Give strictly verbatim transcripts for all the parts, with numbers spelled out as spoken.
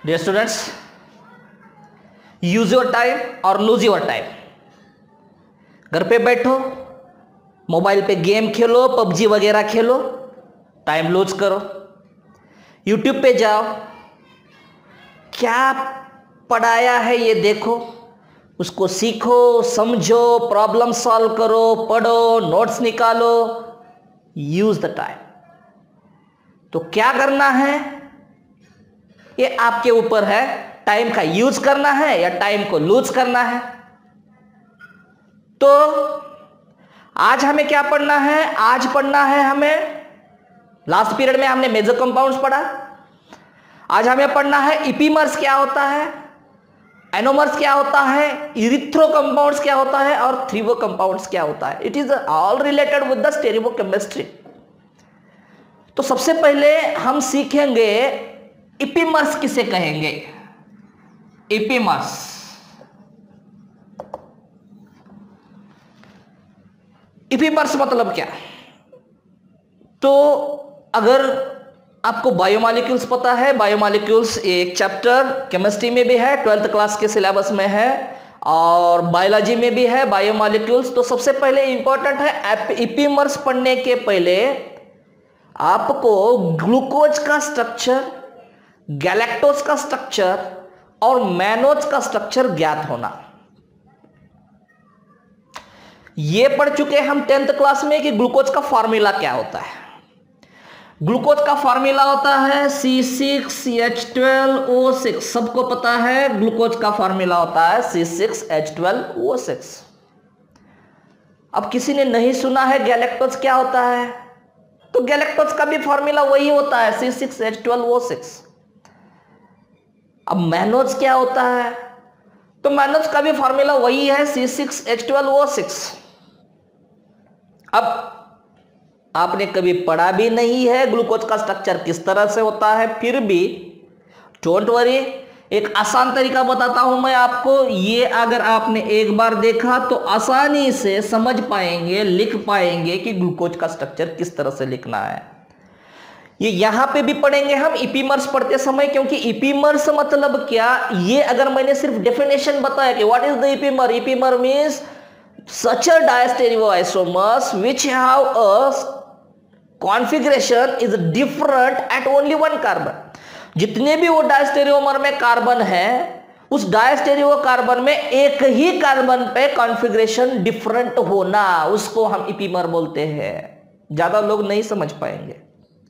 Dear students, use your time और lose your time. घर पे बैठो, मोबाइल पे गेम खेलो, पबजी वगैरह खेलो, टाइम लूज करो। यूट्यूब पे जाओ, क्या पढ़ाया है ये देखो, उसको सीखो, समझो, प्रॉब्लम सॉल्व करो, पढ़ो, नोट्स निकालो। Use the time. तो क्या करना है ये आपके ऊपर है, टाइम का यूज करना है या टाइम को लूज करना है। तो आज हमें क्या पढ़ना है? आज पढ़ना है हमें, लास्ट पीरियड में हमने मेजर कंपाउंड्स पढ़ा, आज हमें पढ़ना है इपीमर्स क्या होता है, एनोमर्स क्या होता है, इरिथ्रो कंपाउंड्स क्या होता है और थ्रीवो कंपाउंड्स क्या होता है। It is all related with the stereochemistry. तो सबसे पहले हम सीखेंगे इपीमर्स किसे कहेंगे। इपीमर्स, इपीमर्स मतलब क्या? तो अगर आपको बायोमॉलिक्यूल्स पता है, बायोमॉलिक्यूल्स एक चैप्टर केमिस्ट्री में भी है, ट्वेल्थ क्लास के सिलेबस में है और बायोलॉजी में भी है बायोमॉलिक्यूल्स। तो सबसे पहले इंपॉर्टेंट है, इपीमर्स पढ़ने के पहले आपको ग्लूकोज का स्ट्रक्चर, गैलेक्टोज का स्ट्रक्चर और मैनोज का स्ट्रक्चर ज्ञात होना। ये पढ़ चुके हम टेंथ क्लास में कि ग्लूकोज का फॉर्मूला क्या होता है। ग्लूकोज का फॉर्मूला होता है C six H twelve O six. सबको पता है ग्लूकोज का फॉर्मूला होता है C six H twelve O six. अब किसी ने नहीं सुना है गैलेक्टोज क्या होता है, तो गैलेक्टोज का भी फॉर्मूला वही होता है C six H twelve O six. अब मैनोज क्या होता है, तो मैनोज का भी फॉर्मूला वही है C six H twelve O six. अब आपने कभी पढ़ा भी नहीं है ग्लूकोज का स्ट्रक्चर किस तरह से होता है, फिर भी डोंट वरी, एक आसान तरीका बताता हूं मैं आपको। ये अगर आपने एक बार देखा तो आसानी से समझ पाएंगे, लिख पाएंगे कि ग्लूकोज का स्ट्रक्चर किस तरह से लिखना है। ये यहां पे भी पढ़ेंगे हम इपीमर्स पढ़ते समय, क्योंकि इपीमर्स मतलब क्या, ये अगर मैंने सिर्फ डेफिनेशन बताया कि what is the epimer, epimer means such a diastereoisomers which have a configuration is different at only one carbon। जितने भी वो डायस्टेरियोमर में कार्बन है, उस डायस्टेरियो कार्बन में एक ही कार्बन पे कॉन्फ़िगरेशन डिफरेंट होना, उसको हम इपीमर बोलते हैं। ज्यादा लोग नहीं समझ पाएंगे।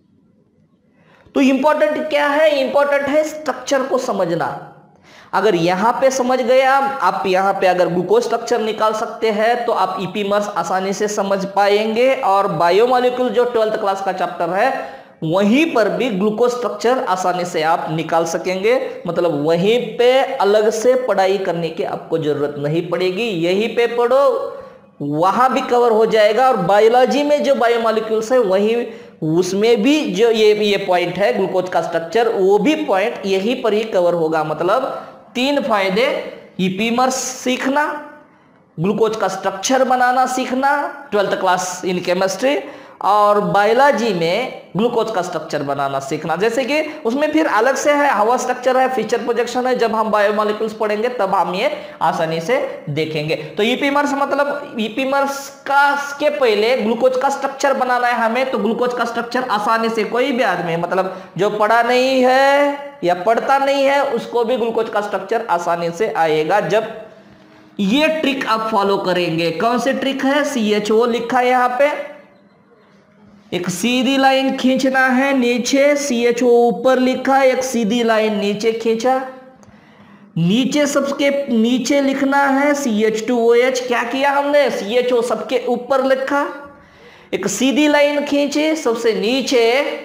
तो इंपॉर्टेंट क्या है? इंपॉर्टेंट है स्ट्रक्चर को समझना। अगर यहां पे समझ गया आप, यहां पे अगर ग्लूकोज स्ट्रक्चर निकाल सकते हैं तो आप इपीमर्स आसानी से समझ पाएंगे। और बायोमॉलिक्यूल जो ट्वेल्थ क्लास का चैप्टर है वहीं पर भी ग्लूकोज स्ट्रक्चर आसानी से आप निकाल सकेंगे। मतलब वहीं पे अलग से पढ़ाई करने की आपको जरूरत नहीं पड़ेगी, यहीं पे पढ़ो, वहां भी कवर हो जाएगा। और बायोलॉजी में जो बायोमॉलिक्यूल्स है वही, उसमें भी जो ये ये पॉइंट है ग्लूकोज का स्ट्रक्चर, वो भी पॉइंट यहीं पर ही कवर होगा। मतलब तीन फायदे, इपीमर्स सीखना, ग्लूकोज का स्ट्रक्चर बनाना सीखना ट्वेल्थ क्लास इन केमिस्ट्री, और बायोलॉजी में ग्लूकोज का स्ट्रक्चर बनाना सीखना। जैसे कि उसमें फिर अलग से है, हवा स्ट्रक्चर है, फीचर प्रोजेक्शन है, जब हम बायोमॉलिक्यूल्स पढ़ेंगे तब हम ये आसानी से देखेंगे। तो इपीमर्स मतलब इपीमर्स का के पहले ग्लूकोज का स्ट्रक्चर बनाना है हमें। तो ग्लूकोज का स्ट्रक्चर आसानी से कोई भी आदमी, मतलब जो पढ़ा नहीं है या पढ़ता नहीं है, उसको भी ग्लूकोज का स्ट्रक्चर आसानी से आएगा जब ये ट्रिक आप फॉलो करेंगे। कौन सी ट्रिक है? सी एच ओ लिखा है यहां पे, एक सीधी लाइन खींचना है नीचे, सी एच ओ ऊपर लिखा, एक सीधी लाइन नीचे खींचा, नीचे सबके नीचे लिखना है C H two O H. क्या किया हमने? सी एच ओ सबके ऊपर लिखा, एक सीधी लाइन खींची, सबसे नीचे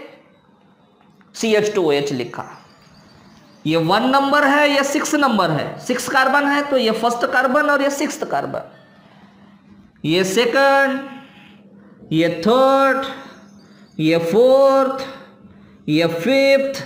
C H two O H लिखा। ये वन नंबर है, ये सिक्स नंबर है, सिक्स कार्बन है तो ये फर्स्ट कार्बन और ये सिक्स कार्बन, ये सेकंड, ये थर्ड, ये फोर्थ, ये फिफ्थ,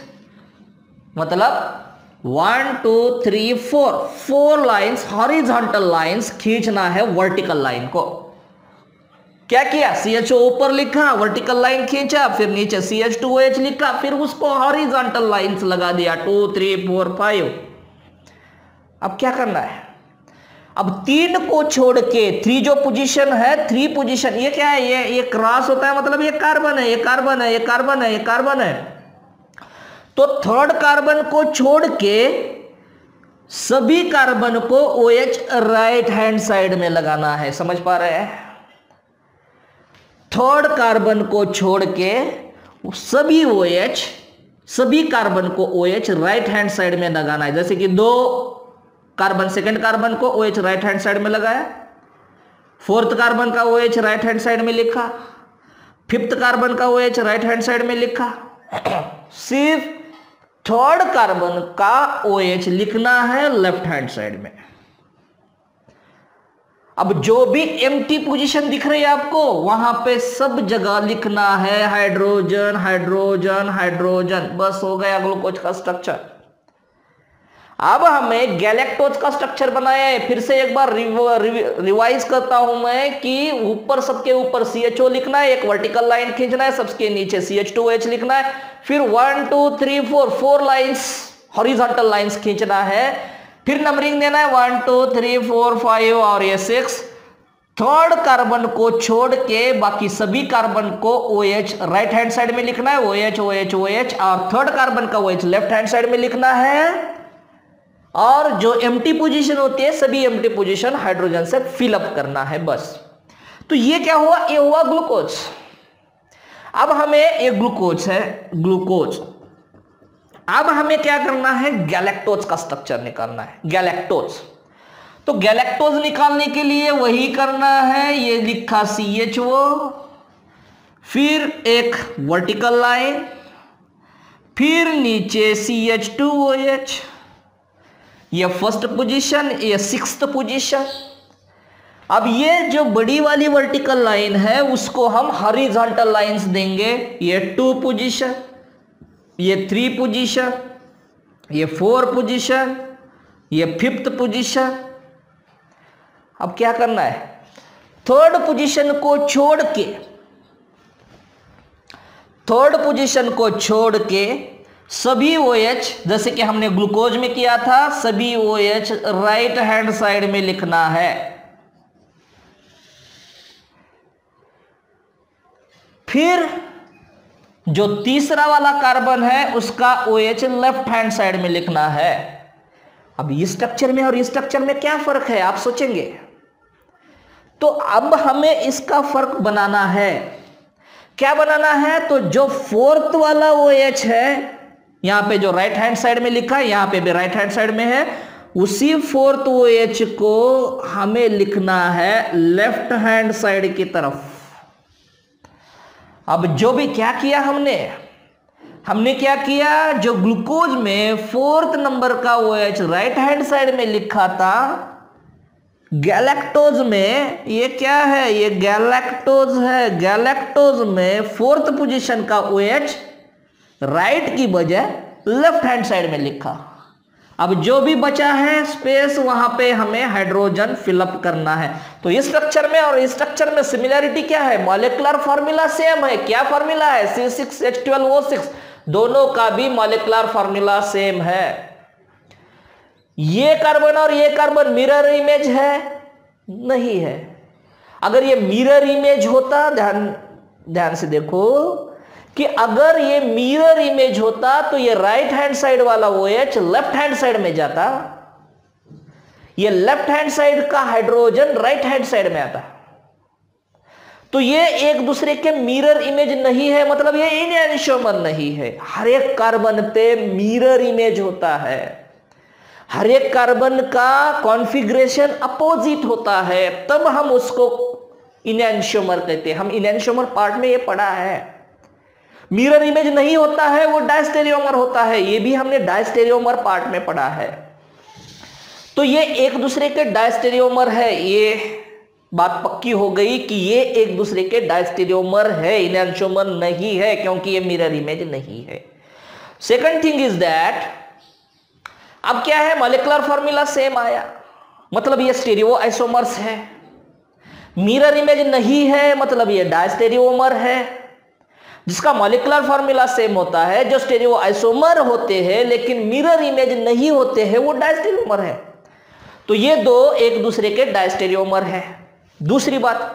मतलब one two three four, four lines horizontal lines खींचना है वर्टिकल लाइन को। क्या किया, सी एच ओ ऊपर लिखा, वर्टिकल लाइन खींचा, फिर नीचे C H two O H लिखा, फिर उसको हॉरिजॉन्टल लाइंस लगा दिया, टू थ्री फोर फाइव। अब क्या करना है, अब तीन को छोड़ के थ्री जो पोजीशन है, थ्री पोजीशन, ये क्या है, ये ये क्रॉस होता है, मतलब ये कार्बन है, ये कार्बन है, ये कार्बन है, ये कार्बन है। तो थर्ड कार्बन को छोड़ के सभी कार्बन को OH राइट हैंड साइड में लगाना है। समझ पा रहे हैं, थर्ड कार्बन को छोड़ के सभी OH, सभी कार्बन को OH राइट हैंड साइड में लगाना है। जैसे कि दो कार्बन, सेकंड कार्बन को OH राइट हैंड साइड में लगाया, फोर्थ कार्बन का OH राइट हैंड साइड में लिखा, फिफ्थ कार्बन का OH राइट हैंड साइड में लिखा। सिर्फ थर्ड कार्बन का OH लिखना है लेफ्ट हैंड साइड में। अब जो भी एम्प्टी पोजीशन दिख रही है आपको, वहां पे सब जगह लिखना है हाइड्रोजन हाइड्रोजन हाइड्रोजन। बस हो गया ग्लूकोज का स्ट्रक्चर। अब हमें गैलेक्टोज का स्ट्रक्चर बनाया है। फिर से एक बार रिव, रिव, रिवाइज करता हूं मैं कि ऊपर, सबके ऊपर सी एच ओ लिखना है, एक वर्टिकल लाइन खींचना है, सबके नीचे C H two O H लिखना है, फिर one two three four four lines horizontal lines खींचना है, फिर नंबरिंग देना है one two three four five और ये सिक्स। थर्ड कार्बन को छोड़ के बाकी सभी कार्बन को OH राइट हैंड साइड में लिखना है, OH OH OH, और थर्ड कार्बन का OH लेफ्ट हैंड साइड में लिखना है। और जो एम्प्टी पोजीशन होती है, सभी एम्प्टी पोजीशन हाइड्रोजन से फिलअप करना है, बस। तो ये क्या हुआ, ये हुआ ग्लूकोज। अब हमें ये ग्लूकोज है, ग्लूकोज। अब हमें क्या करना है, गैलेक्टोज का स्ट्रक्चर निकालना है, गैलेक्टोज। तो गैलेक्टोज निकालने के लिए वही करना है, ये लिखा सी एच ओ, फिर एक वर्टिकल लाइन, फिर नीचे C H two O H, ये फर्स्ट पोजीशन, ये सिक्स्थ पोजीशन। अब ये जो बड़ी वाली वर्टिकल लाइन है उसको हम हॉरिजॉन्टल लाइंस देंगे। ये टू पोजीशन, ये थ्री पोजीशन, ये फोर पोजीशन, ये फिफ्थ पोजीशन। अब क्या करना है, थर्ड पोजीशन को छोड़ के, थर्ड पोजीशन को छोड़ के सभी OH, जैसे कि हमने ग्लूकोज में किया था, सभी OH राइट हैंड साइड में लिखना है। फिर जो तीसरा वाला कार्बन है उसका OH लेफ्ट हैंड साइड में लिखना है। अब इस स्ट्रक्चर में और इस स्ट्रक्चर में क्या फर्क है, आप सोचेंगे। तो अब हमें इसका फर्क बनाना है। क्या बनाना है, तो जो फोर्थ वाला OH है, यहां पे जो राइट हैंड साइड में लिखा है, यहां पे भी राइट हैंड साइड में है, उसी फोर्थ OH को हमें लिखना है लेफ्ट हैंड साइड की तरफ। अब जो भी क्या किया हमने हमने क्या किया, जो ग्लूकोज में फोर्थ नंबर का OH राइट हैंड साइड में लिखा था, गैलेक्टोज में ये क्या है, ये गैलेक्टोज है। गैलेक्टोज में फोर्थ पोजीशन का OH राइट की बजाय लेफ्ट हैंड साइड में लिखा। अब जो भी बचा है स्पेस, वहां पे हमें हाइड्रोजन फिलअप करना है। तो इस स्ट्रक्चर में और इस स्ट्रक्चर में सिमिलरिटी क्या है, मॉलिक्यूलर फार्मूला सेम है। क्या फार्मूला है, C six H twelve O six, दोनों का भी मॉलिक्यूलर फार्मूला सेम है। ये कार्बन और ये कार्बन मिरर इमेज है, नहीं है। अगर ये मिरर इमेज होता, ध्यान ध्यान से देखो कि अगर ये मिरर इमेज होता तो ये राइट हैंड साइड वाला OH लेफ्ट हैंड साइड में जाता, ये लेफ्ट हैंड साइड का हाइड्रोजन राइट हैंड साइड में आता। तो ये एक दूसरे के मिरर इमेज नहीं है, मतलब ये इनएनिसोमर नहीं है। हर एक कार्बन पे मिरर इमेज होता है, हर एक कार्बन का कॉन्फ़िगरेशन अपोजिट होता है, तब हम उसको इनएनिसोमर कहते हैं। हम इनएनिसोमर पार्ट में ये पढ़ा है। मिरर इमेज नहीं होता है, वो डायस्टेरियोमर होता है, ये भी हमने डायस्टेरियोमर पार्ट में पढ़ा है। तो ये एक दूसरे के डायस्टेरियोमर है, ये बात पक्की हो गई कि ये एक दूसरे के डायस्टेरियोमर है, इनएनिसोमर नहीं है, क्योंकि ये मिरर इमेज नहीं है। सेकंड थिंग इज दैट, अब क्या है, मॉलिक्यूलर फार्मूला सेम आया, मतलब ये स्टीरियो आइसोमर्स है। मिरर इमेज नहीं है मतलब ये डायस्टेरियोमर है, जिसका मॉलिक्यूलर फॉर्मूला सेम होता है। जो स्टेरियो आइसोमर होते हैं लेकिन मिरर इमेज नहीं होते हैं वो डायस्टेरियोमर है। तो ये दो एक दूसरे के डायस्टेरियोमर है। दूसरी बात,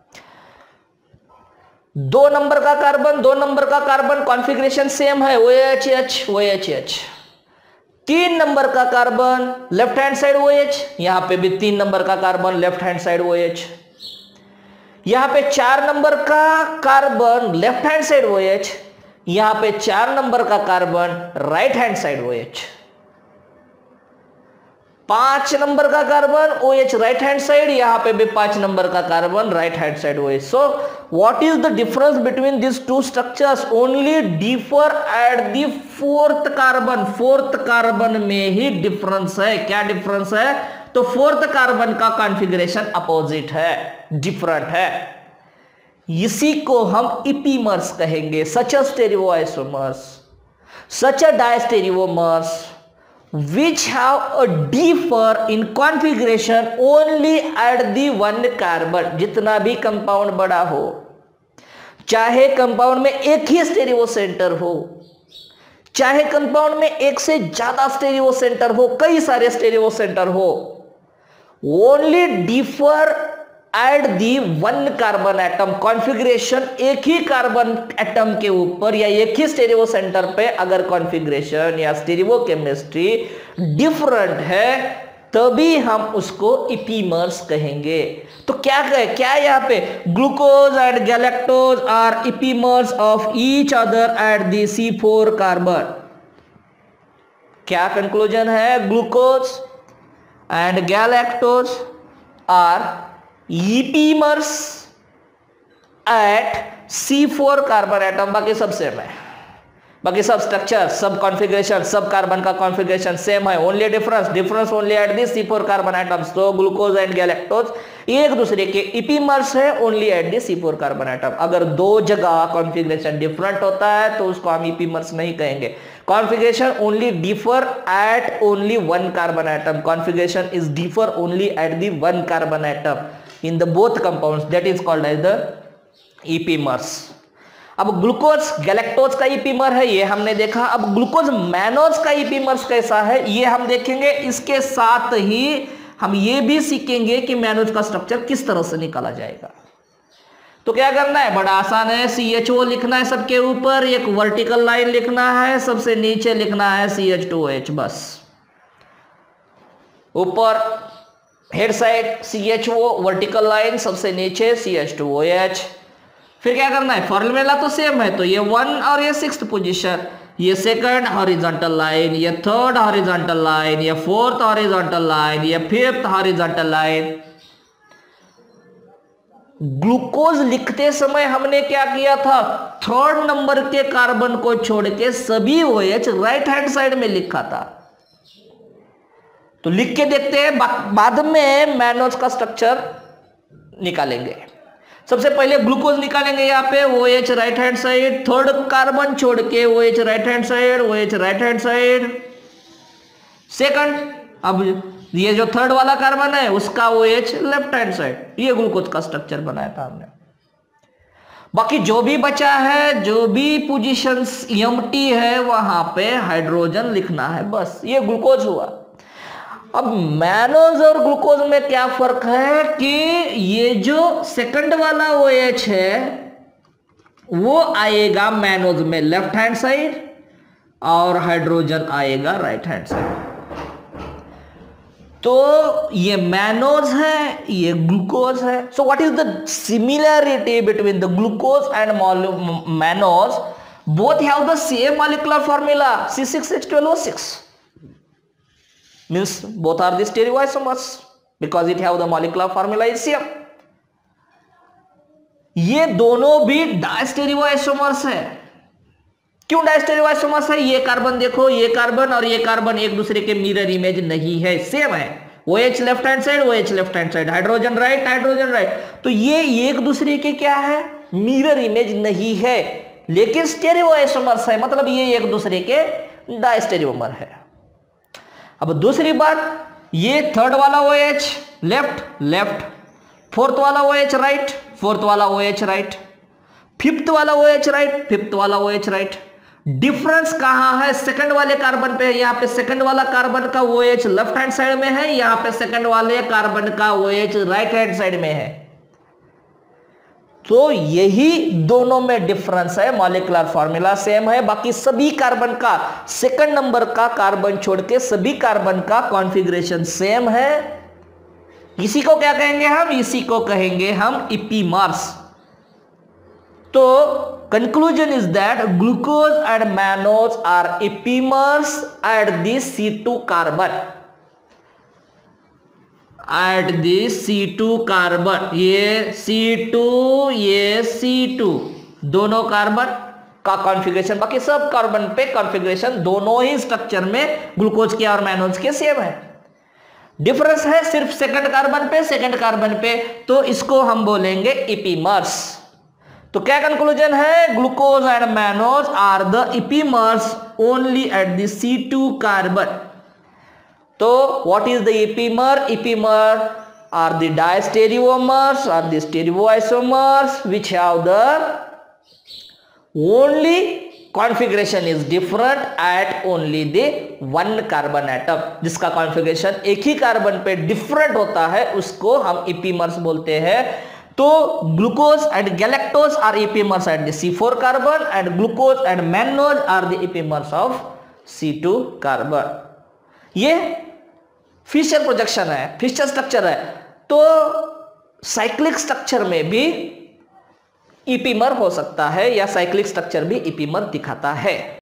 दो नंबर का कार्बन दो नंबर का कार्बन कॉन्फ़िगरेशन सेम है, O H H O H H. तीन नंबर का carbon left hand side O H, यहां पे भी तीन नंबर का carbon left hand side O H. यहां पे चार नंबर का carbon left hand side O H, यहां पे चार नंबर का carbon right hand side O H. पांच नंबर का carbon O H right hand side, यहां पे भी पांच नंबर का carbon right hand side O H. So what is the difference between this two structures? Only differ at the fourth carbon. Fourth carbon में ही डिफरेंस है। क्या डिफरेंस है? तो फोर्थ कार्बन का कॉन्फ़िगरेशन अपोजिट है, डिफरेंट है। इसी को हम इपीमर्स कहेंगे। Such a stereoisomers, such a diastereomers which have a differ in configuration only at the one carbon। जितना भी कंपाउंड बड़ा हो, चाहे कंपाउंड में एक ही स्टेरियो सेंटर हो, चाहे कंपाउंड में एक से ज्यादा स्टेरियो सेंटर हो, कई सारे स्टेरियो सेंटर हो, only differ at the one carbon atom configuration. एक ही कार्बन एटम के ऊपर या एक ही स्टेरियो सेंटर पे अगर कॉन्फ़िगरेशन या स्टेरियो केमिस्ट्री डिफरेंट है तभी हम उसको इपीमर्स कहेंगे। तो क्या कहे, क्या यहाँ पे glucose and galactose are epimers of each other at the C four carbon. क्या कंक्लूजन है? Glucose and galactose are epimers at C four carbon atom. बाकी सब सेम है, बाकी सब स्ट्रक्चर, सब कॉन्फ़िगरेशन, सब कार्बन का कॉन्फ़िगरेशन सेम है। Only difference difference only at the C four carbon atoms. तो ग्लूकोज एंड गैलेक्टोज एक दूसरे के इपीमर्स है only at the C four carbon atom. अगर दो जगह कॉन्फ़िगरेशन डिफरेंट होता है तो उसको हम इपीमर्स नहीं कहेंगे। Configuration only differ at only one carbon atom. Configuration is differ only at the one carbon atom in the both compounds, that is called as the epimers। अब ग्लूकोज गैलेक्टोज का epimer है ये हमने देखा। अब glucose mannose का इपीमर्स कैसा है ये हम देखेंगे। इसके साथ ही हम ये भी सीखेंगे कि मैनोज का स्ट्रक्चर किस तरह से निकाला जाएगा। तो क्या करना है? बड़ा आसान है। सी एच ओ लिखना है सबके ऊपर, एक वर्टिकल लाइन लिखना है, सबसे नीचे लिखना है C H two O H. बस ऊपर head side C H O vertical line, सबसे नीचे C H two O H. फिर क्या करना है? फॉर्मूला तो सेम है, तो ये वन और ये सिक्स्थ पोजीशन, ये सेकंड हॉरिजॉन्टल लाइन, ये थर्ड हॉरिजॉन्टल लाइन, ये फोर्थ हॉरिजॉन्टल लाइन, ये फिफ्थ हॉरिजॉन्टल लाइन। ग्लूकोज लिखते समय हमने क्या किया था? थर्ड नंबर के कार्बन को छोड़ के सभी O H right hand side में लिखा था। तो लिख के देखते हैं, बाद में मैनोज का स्ट्रक्चर निकालेंगे। सबसे पहले ग्लूकोज निकालेंगे। यहाँ पे O H right hand side, third carbon छोड़ के O H right hand side, O H right hand side. Second, अब ये जो थर्ड वाला कार्बन है उसका O H left hand side. ये ग्लूकोज का स्ट्रक्चर बनाया था हमने। बाकी जो भी बचा है, जो भी पोजीशंस एम्प्टी है वहां पे हाइड्रोजन लिखना है। बस ये ग्लूकोज हुआ। अब मैनोज और ग्लूकोज में क्या फर्क है कि ये जो सेकंड वाला ओ एच है वो आएगा मैनोज में लेफ्ट हैंड साइड और हाइड्रोजन आएगा राइट हैंड साइड। तो ये मैनोज है, ये ग्लूकोज है। So what is the similarity between the glucose and mannose? Both have the same molecular formula C six H twelve O six. Means both are the stereoisomers because it have the molecular formula is same। ये दोनों भी डायस्टेरियोआइसोमर्स है। क्यों डायस्टेरियोआइसोमर्स है? ये carbon देखो, ये carbon और ये कार्बन एक दूसरे के मिरर इमेज नहीं है, सेम है। OH left hand side, OH left hand side, hydrogen right, hydrogen right. तो ये एक दूसरे के क्या है? मिरर इमेज नहीं है, लेकिन स्टेरियोआइसोमर्स है, मतलब ये एक दूसरे के डायस्टेरियोमर है। अब दूसरी बात, ये थर्ड वाला OH लेफ्ट लेफ्ट, फोर्थ वाला ओ एच राइट, फोर्थ वाला ओ एच राइट, फिफ्थ वाला ओ एच राइट, फिफ्थ वाला ओ एच राइट। डिफरेंस कहां है? सेकंड वाले कार्बन पे। यहां पे सेकंड वाला कार्बन का O H left hand side में है, यहां पे सेकंड वाले कार्बन का O H right hand side में है। तो यही दोनों में डिफरेंस है, मॉलिक्यूलर फॉर्मूला सेम है, बाकी सभी कार्बन का सेकंड नंबर का कार्बन छोड़ के सभी कार्बन का कॉन्फ़िगरेशन सेम है। इसी को क्या कहेंगे हम? इसी को कहेंगे हम इपीमर्स। तो conclusion is that glucose and mannose are epimers at the C two carbon, at the C two carbon. ये सी टू, ये सी टू, दोनों कार्बन का कॉन्फ़िगरेशन, बाकी सब कार्बन पे कॉन्फ़िगरेशन दोनों ही स्ट्रक्चर में ग्लूकोज के और मैनोज के सेम है। डिफरेंस है सिर्फ सेकंड कार्बन पे, सेकंड कार्बन पे, तो इसको हम बोलेंगे इपीमर्स। तो क्या कंक्लूजन है? Glucose and mannose are the epimers only at the C two carbon. तो what is the epimer? Epimer are the diastereomers or the stereoisomers which have the only configuration is different at only the one carbon atom। जिसका configuration एक ही carbon पे different होता है उसको हम इपीमर्स बोलते हैं। तो glucose and galactose are epimers at the C four carbon and glucose and mannose are the epimers of C two carbon. ये फिशर प्रोजेक्शन है, फिशर स्ट्रक्चर है। तो साइक्लिक स्ट्रक्चर में भी इपीमर हो सकता है या साइक्लिक स्ट्रक्चर भी इपीमर दिखाता है।